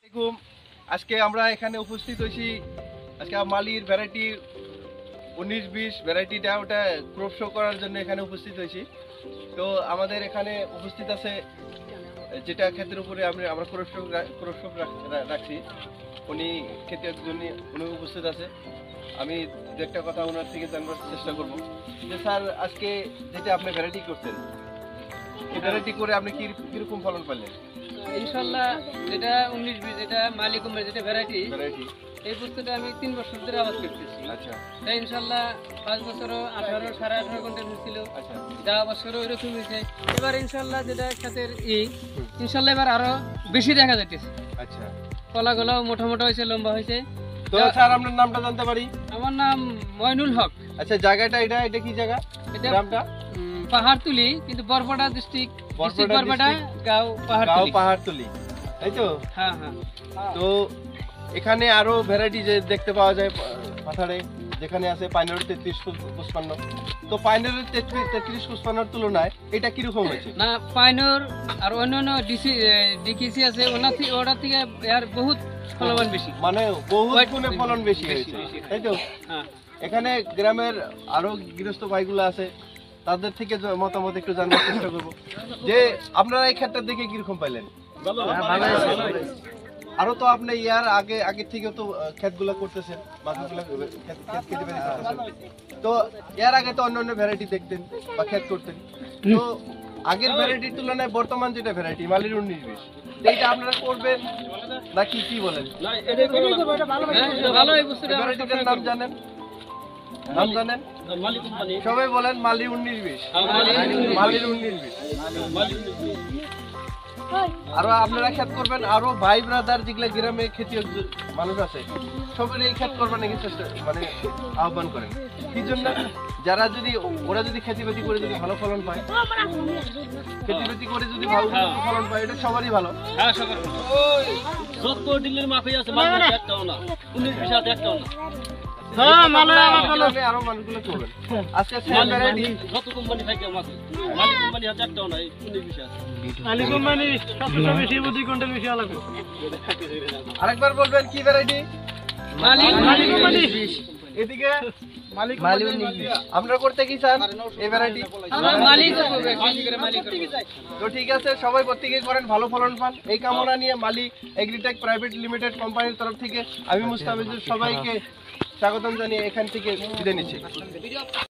আজকে আমরা এখানে উপস্থিত হয়েছি আজকে মালির ভ্যারাইটি 19-20 ভ্যারাইটিটা ওটা ক্রপ শো করার জন্য এখানে উপস্থিত হয়েছি। তো আমাদের এখানে উপস্থিত আছে যেটা ক্ষেতের উপরে আমরা ক্রপ শো রাখছি, উনি ক্ষেতের জন্য উনি উপস্থিত আছে। আমি দু একটা কথা ওনার থেকে জানবার চেষ্টা করব যে স্যার আজকে যেটা আপনি ভ্যারাইটি করছেন এই ভ্যারাইটি করে আপনি কিরকম ফলন পেলেন? ইনশাআল্লাহ যেটা 19-20 যেটা মালি কোম্পানি যেটা ভ্যারাইটি এই বস্তুটা আমি 3 বছর ধরে আবাদ করতেছি। আচ্ছা, তাই ইনশাআল্লাহ 5 বছরও 18 18.5 ঘন্টা হয়েছিল। আচ্ছা, যাওয়া বছরও এরকম হয়েছে। এবার ইনশাআল্লাহ যেটা ক্ষেতের ইনশাআল্লাহ এবার আরো বেশি দেখা যাইতেছে। আচ্ছা, কলাগুলোও মোটা মোটা হয়েছে, লম্বা হয়েছে। তো স্যার আপনার নামটা জানতে পারি? আমার নাম ময়নুল হক। আচ্ছা, জায়গাটা এটা কি জায়গা? এটা নামটা পাহাড়তলি, কিন্তু বরপেটা ডিস্ট্রিক্ট বরপেটা গাঁও পাহাড়তলি, তাই তো? হ্যাঁ হ্যাঁ। তো এখানে আরো ভ্যারাইটি যে দেখতে পাওয়া যায় পাথারে, যেখানে আছে পাইনের 33-55। তো পাইনের 33-55 তুলনায় এটা কিরকম হয়েছে? না, পাইনর আর অন্যান্য ডিকিসি আছে ওটা থেকে এর বহুত ফলন বেশি, মানে বহুত গুণে ফলন বেশি হয়েছে, তাই তো? হ্যাঁ। এখানে গ্রামের আরো গৃহস্থ ভাইগুলো আছে, তাদের থেকে মতামত একটু জানার চেষ্টা করবো যে আপনারা এই ক্ষেত্রে দেখে কিরকম পাইলেন? আরো তো আপনি ইয়ার আগে থেকে তো ক্ষেতগুলো করতেছেন, তো এর আগে তো অন্য ভ্যারাইটি দেখতেন বা ক্ষেত করতেন। তো আগের ভ্যারাইটির তুলনায় বর্তমান যেটা ভ্যারাইটি মালির 19-20 এইটা আপনারা করবেন নাকি কি বলেন? ভ্যারাইটিটার নাম জানেন? সবাই বলেন মালির 19-20, মালির 19-20। আরো আপনারা খেত করবেন, আরো ভাই ব্রাদার যেগুলা গ্রামে খেতিয়ক মানুষ আছে সবাই এই খেত করবেন নাকি মানে আহ্বান করেন। কি জন্য? যারা যদি ওরা যদি খেতিবাতি করে যদি ভালো ফলন পায়, খেতিবাতি করে যদি ভালো ফলন পায়, এটা সবারই ভালো। আরো মানুষগুলো করবেন। আজকে আরেকবার বলবেন কি ভ্যারাইটি? এদিকে আপনারা করতে কি চান এই ভ্যারাইটি? তো ঠিক আছে, সবাই প্রত্যেকে করেন, ভালো ফলন পান এই কামনা নিয়ে মালি এগ্রিটেক প্রাইভেট লিমিটেড কোম্পানির তরফ থেকে আমি মুস্তাফিজুর সবাইকে স্বাগতম জানিয়ে এখান থেকে বিদায় নিচ্ছি।